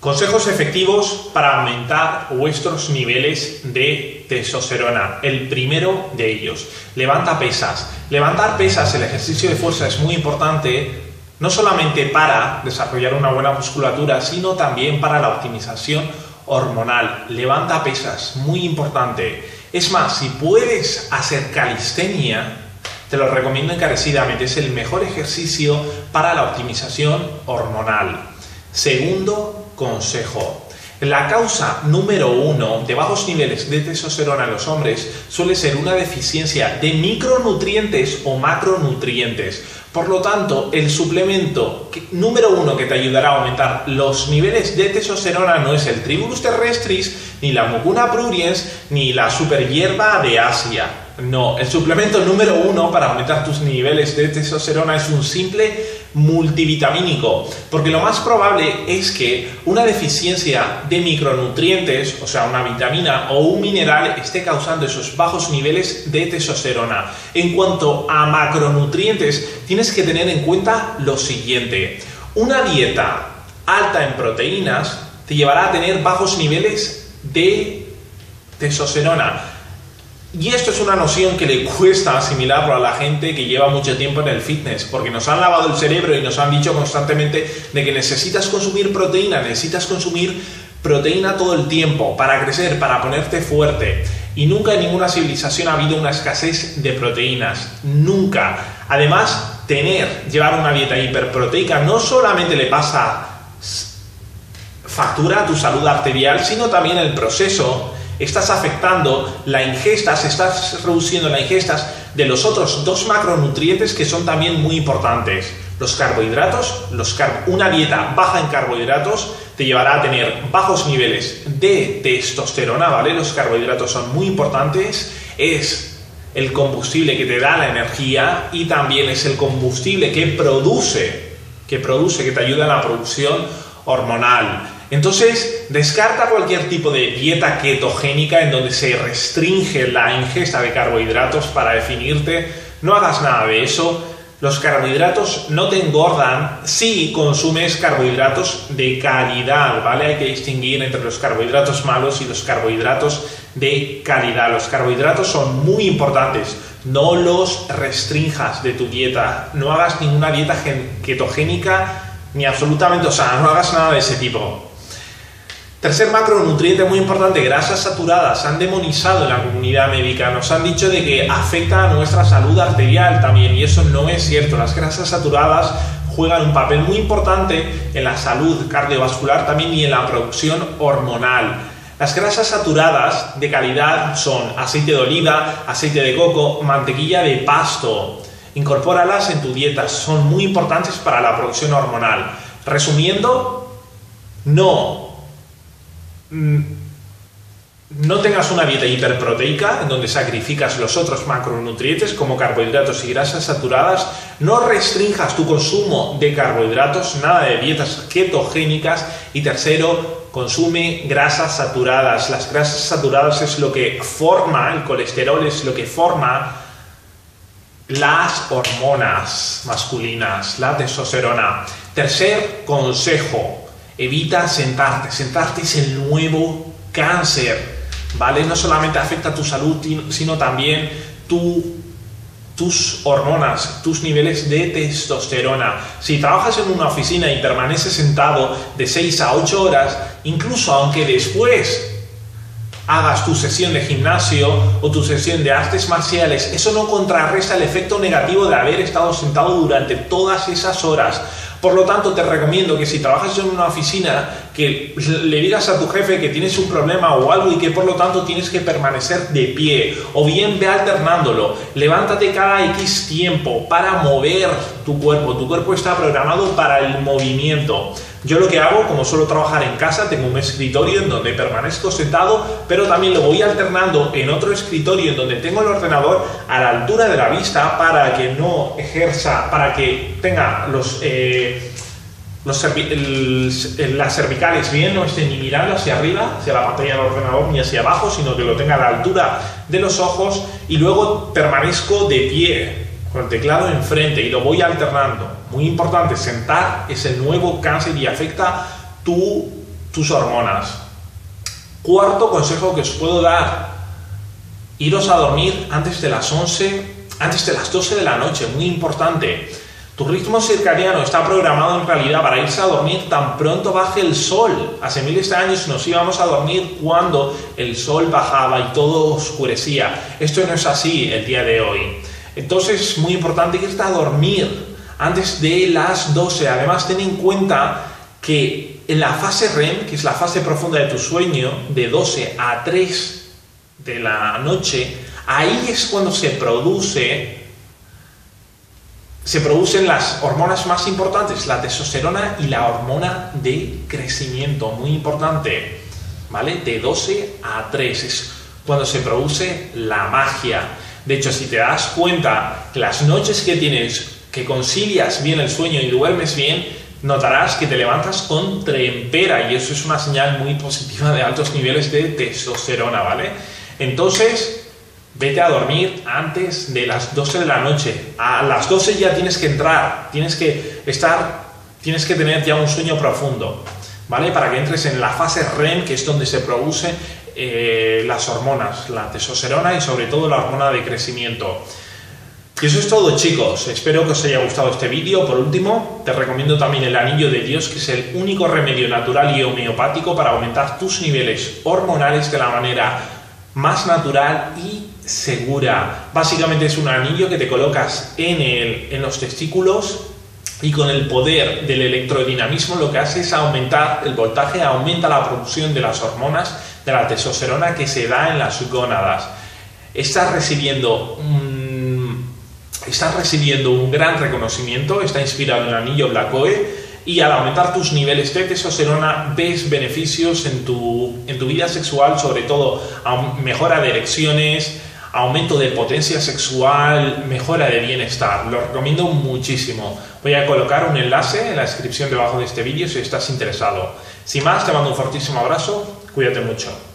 Consejos efectivos para aumentar vuestros niveles de testosterona. El primero de ellos, levanta pesas. Levantar pesas, el ejercicio de fuerza es muy importante, no solamente para desarrollar una buena musculatura, sino también para la optimización hormonal. Levanta pesas, muy importante. Es más, si puedes hacer calistenia, te lo recomiendo encarecidamente. Es el mejor ejercicio para la optimización hormonal. Segundo consejo. La causa número 1 de bajos niveles de testosterona en los hombres suele ser una deficiencia de micronutrientes o macronutrientes. Por lo tanto, el suplemento número 1 que te ayudará a aumentar los niveles de testosterona no es el Tribulus terrestris, ni la Mucuna pruriens, ni la superhierba de Asia. No, el suplemento número 1 para aumentar tus niveles de testosterona es un simple multivitamínico, porque lo más probable es que una deficiencia de micronutrientes, o sea, una vitamina o un mineral, esté causando esos bajos niveles de testosterona. En cuanto a macronutrientes, tienes que tener en cuenta lo siguiente: una dieta alta en proteínas te llevará a tener bajos niveles de testosterona. Y esto es una noción que le cuesta asimilarlo a la gente que lleva mucho tiempo en el fitness, porque nos han lavado el cerebro y nos han dicho constantemente de que necesitas consumir proteína todo el tiempo para crecer, para ponerte fuerte. Y nunca en ninguna civilización ha habido una escasez de proteínas, nunca. Además, llevar una dieta hiperproteica no solamente le pasa factura a tu salud arterial, sino también el proceso. Estás afectando la ingesta, estás reduciendo la ingesta de los otros dos macronutrientes que son también muy importantes. Los carbohidratos, una dieta baja en carbohidratos te llevará a tener bajos niveles de testosterona, ¿vale? Los carbohidratos son muy importantes, es el combustible que te da la energía y también es el combustible que te ayuda en la producción hormonal. Entonces, descarta cualquier tipo de dieta ketogénica en donde se restringe la ingesta de carbohidratos para definirte. No hagas nada de eso. Los carbohidratos no te engordan si consumes carbohidratos de calidad, ¿vale? Hay que distinguir entre los carbohidratos malos y los carbohidratos de calidad. Los carbohidratos son muy importantes. No los restrinjas de tu dieta. No hagas ninguna dieta ketogénica ni absolutamente, o sea, no hagas nada de ese tipo. Tercer macronutriente muy importante, grasas saturadas. Han demonizado en la comunidad médica, nos han dicho de que afecta a nuestra salud arterial también, y eso no es cierto. Las grasas saturadas juegan un papel muy importante en la salud cardiovascular también y en la producción hormonal. Las grasas saturadas de calidad son aceite de oliva, aceite de coco, mantequilla de pasto. Incorpóralas en tu dieta, son muy importantes para la producción hormonal. Resumiendo, no tengas una dieta hiperproteica en donde sacrificas los otros macronutrientes como carbohidratos y grasas saturadas. No restrinjas tu consumo de carbohidratos, nada de dietas ketogénicas. Y tercero, consume grasas saturadas. Las grasas saturadas es lo que forma, el colesterol es lo que forma las hormonas masculinas, la testosterona. Tercer consejo: evita sentarte. Sentarte es el nuevo cáncer, ¿vale? No solamente afecta a tu salud, sino también tus hormonas, tus niveles de testosterona. Si trabajas en una oficina y permaneces sentado de 6 a 8 horas, incluso aunque después hagas tu sesión de gimnasio o tu sesión de artes marciales, eso no contrarresta el efecto negativo de haber estado sentado durante todas esas horas. Por lo tanto, te recomiendo que si trabajas en una oficina, que le digas a tu jefe que tienes un problema o algo y que por lo tanto tienes que permanecer de pie, o bien ve alternándolo. Levántate cada X tiempo para mover tu cuerpo. Tu cuerpo está programado para el movimiento. Yo lo que hago, como suelo trabajar en casa, tengo un escritorio en donde permanezco sentado, pero también lo voy alternando en otro escritorio en donde tengo el ordenador a la altura de la vista para que no ejerza, para que tenga las cervicales bien, no estén ni mirando hacia arriba, hacia la pantalla del ordenador, ni hacia abajo, sino que lo tenga a la altura de los ojos, y luego permanezco de pie con el teclado enfrente y lo voy alternando. Muy importante, sentar es el nuevo cáncer y afecta tu tus hormonas. Cuarto consejo que os puedo dar: iros a dormir antes de las 12 de la noche, muy importante. Tu ritmo circadiano está programado en realidad para irse a dormir tan pronto baje el sol. Hace miles de años nos íbamos a dormir cuando el sol bajaba y todo oscurecía. Esto no es así el día de hoy. Entonces es muy importante irte a dormir antes de las 12. Además, ten en cuenta que en la fase REM, que es la fase profunda de tu sueño, de 12 a 3 de la noche, ahí es cuando se producen las hormonas más importantes, la testosterona y la hormona de crecimiento, muy importante, ¿vale? De 12 a 3 es cuando se produce la magia. De hecho, si te das cuenta que las noches que tienes, que concilias bien el sueño y duermes bien, notarás que te levantas con trempera y eso es una señal muy positiva de altos niveles de testosterona, ¿vale? Entonces, vete a dormir antes de las 12 de la noche. A las 12 ya tienes que entrar, tienes que tener ya un sueño profundo, ¿vale? Para que entres en la fase REM, que es donde se producen las hormonas, la testosterona y sobre todo la hormona de crecimiento. Y eso es todo, chicos. Espero que os haya gustado este vídeo. Por último, te recomiendo también el Anillo de Dios, que es el único remedio natural y homeopático para aumentar tus niveles hormonales de la manera más natural y segura. Básicamente es un anillo que te colocas en los testículos y con el poder del electrodinamismo lo que hace es aumentar el voltaje, aumenta la producción de las hormonas de la testosterona que se da en las gónadas. Estás recibiendo un gran reconocimiento, está inspirado en el anillo Black-Oe. Y al aumentar tus niveles de testosterona ves beneficios en tu vida sexual, sobre todo mejora de erecciones, aumento de potencia sexual, mejora de bienestar. Lo recomiendo muchísimo. Voy a colocar un enlace en la descripción debajo de este vídeo si estás interesado. Sin más, te mando un fortísimo abrazo, cuídate mucho.